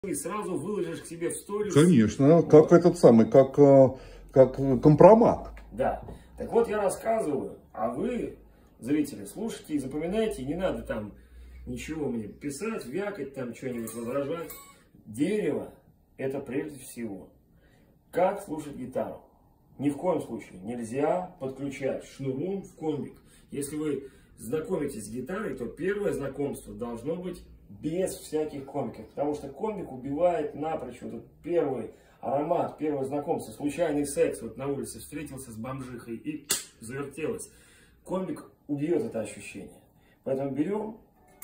и сразу выложишь к себе в сторис. Конечно, вот. Как этот самый, как компромат. Да. Так вот, я рассказываю, а вы, зрители, слушайте и запоминайте, не надо там ничего мне писать, вякать, там что-нибудь возражать. Дерево – это прежде всего. Как слушать гитару? Ни в коем случае нельзя подключать шнуром в комбик. Если вы знакомитесь с гитарой, то первое знакомство должно быть без всяких комбиков. Потому что комбик убивает напрочь вот этот первый аромат, первое знакомство, случайный секс. Вот на улице встретился с бомжихой и завертелось. Комбик убьет это ощущение. Поэтому берем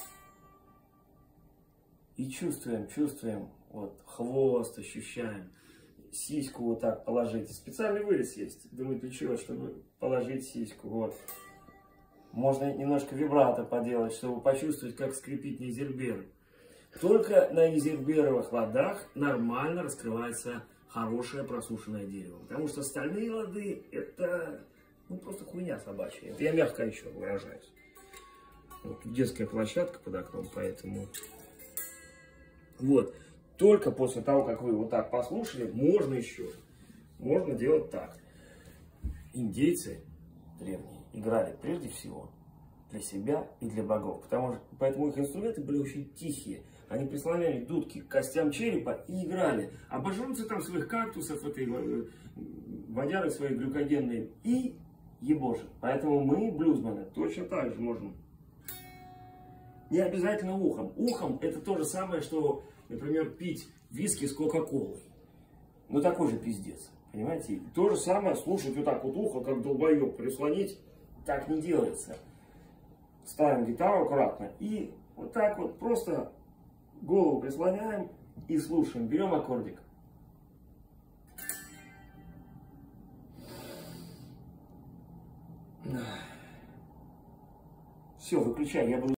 и чувствуем, вот хвост ощущаем. Сиську вот так положите. Специальный вырез есть. Думаю, для чего? Чтобы положить сиську. Вот. Можно немножко вибрато поделать, чтобы почувствовать, как скрипит нейзельбер. Только на нейзельберовых ладах нормально раскрывается хорошее просушенное дерево. Потому что остальные лады это просто хуйня собачья. Это я мягко еще выражаюсь. Вот, детская площадка под окном, поэтому... Вот. Только после того, как вы вот так послушали, можно делать так. Индейцы древние играли прежде всего для себя и для богов. Поэтому их инструменты были очень тихие. Они прислоняли дудки к костям черепа и играли. Обожрутся там своих кактусов, водяры свои глюкогенные и ебошат. Поэтому мы, блюзмены, точно так же можем. Не обязательно ухом. Ухом это то же самое, что... Например, пить виски с кока-колой. Ну, такой же пиздец. Понимаете? То же самое слушать вот так вот ухо, как долбоеб, прислонить. Так не делается. Ставим гитару аккуратно. И вот так вот просто голову прислоняем и слушаем. Берем аккордик. Все, выключай. Я буду...